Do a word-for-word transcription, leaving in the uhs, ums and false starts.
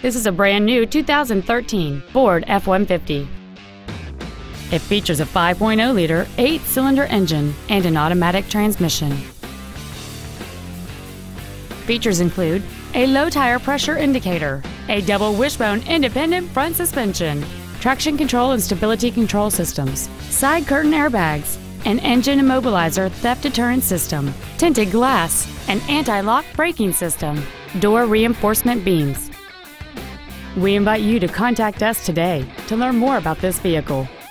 This is a brand new two thousand thirteen Ford F one fifty. It features a five point oh liter eight-cylinder engine and an automatic transmission. Features include a low tire pressure indicator, a double wishbone independent front suspension, traction control and stability control systems, side curtain airbags, an engine immobilizer theft deterrent system, tinted glass, an anti-lock braking system, door reinforcement beams. We invite you to contact us today to learn more about this vehicle.